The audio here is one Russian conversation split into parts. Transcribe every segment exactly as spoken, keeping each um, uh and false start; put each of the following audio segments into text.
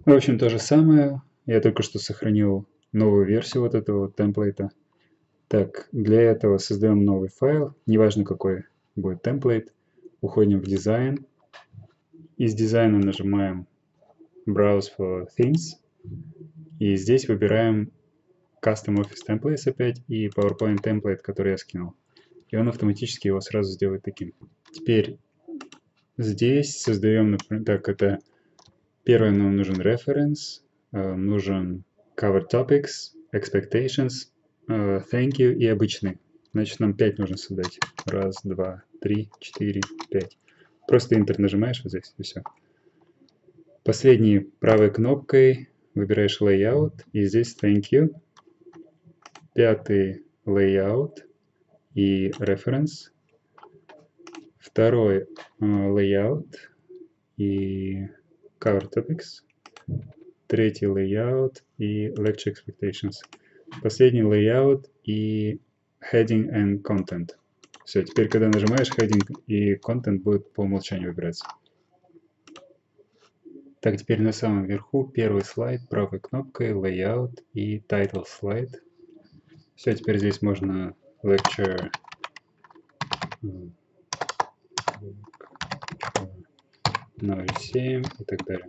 В общем, то же самое. Я только что сохранил новую версию вот этого темплейта. Так, для этого создаем новый файл, неважно какой будет темплейт. Уходим в дизайн. Из дизайна нажимаем Browse for Things. И здесь выбираем Custom Office Templates опять и PowerPoint Template, который я скинул. И он автоматически его сразу сделает таким. Теперь здесь создаем, например, так, это первое нам нужен reference, нужен cover topics, expectations, thank you и обычный. Значит, нам пять нужно создать. Раз, два, три, четыре, пять. Просто Enter нажимаешь вот здесь, и все. Последней правой кнопкой выбираешь Layout, и здесь Thank you. Пятый Layout и Reference. Второй Layout и Cover Topics. Третий Layout и Lecture Expectations. Последний Layout и Heading and Content. Все, теперь, когда нажимаешь Heading и Content, будет по умолчанию выбираться. Так, теперь на самом верху первый слайд правой кнопкой Layout и Title Slide. Все, теперь здесь можно Lecture ноль семь и так далее.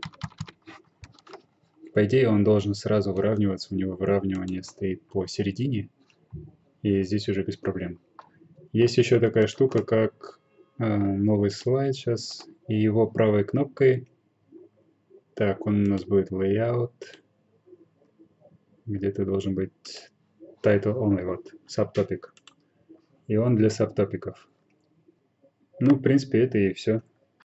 По идее, он должен сразу выравниваться, у него выравнивание стоит посередине, и здесь уже без проблем. Есть еще такая штука, как э, новый слайд сейчас, и его правой кнопкой, так, он у нас будет Layout, где-то должен быть Title Only, вот, Subtopic, и он для сабтопиков. Ну, в принципе, это и все.